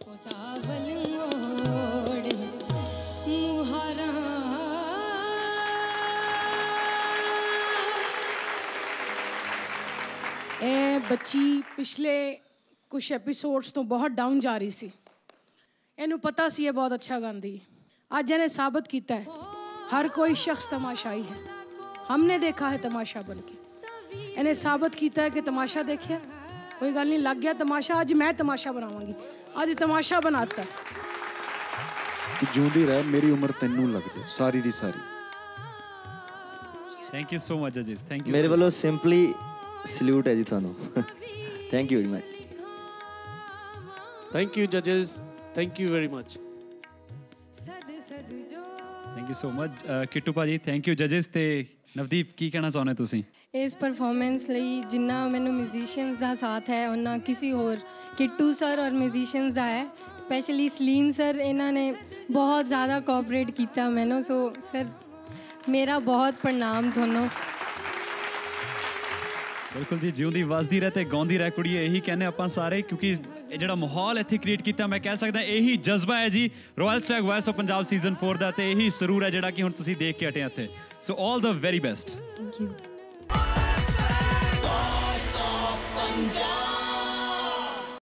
बच्ची पिछले कुछ एपीसोड्स तो बहुत डाउन जा रही सी। इन्हू पता सी ये बहुत अच्छा गाती है। अज इन्हें साबित किया है हर कोई शख्स तमाशाई है। हमने देखा है तमाशा बन के। इन्हें साबित किया है कि तमाशा देखिए कोई गल नहीं, लग गया तमाशा। अज मैं तमाशा बनावांगी, अज तमाशा बनाता। तू जूंदी रह, मेरी उम्र तेनू लगदी सारी दी सारी। थैंक यू सो मच जजेस, थैंक यू। मेरे वालों सिंपली सल्यूट है जी थानू। Thank you very much. Thank you जजेस, thank you very much. Thank you so much Kittu भाजी, थैंक यू जजेस। ते नवदीप की कहना चाਹੁੰਦੇ ਤੁਸੀਂ? इस परफॉर्मेंस ਲਈ जिन्ना मैनू म्यूजिशियंस ਦਾ साथ है उन्ना किसी और किट्टू सर और म्यूजिशियंस ਦਾ है। स्पेशली सलीम सर, इन्होंने बहुत ज़्यादा कोऑपरेट किया मैनू। सो सर मेरा बहुत प्रणाम थोनों। बिल्कुल जी, जिउंदी वसदी रहे ते गाउंदी रहे कुड़िए, यही कहने आपां सारे। क्योंकि ਜਿਹੜਾ माहौल इत्थे क्रिएट किया, मैं कह सकदा यही जज्बा है जी Royal Stag Voice of Punjab season 4 का। ते यही सरूर है जिहड़ा कि हुण तुसीं देख के हटे इत्थे। So all the very best. Thank you.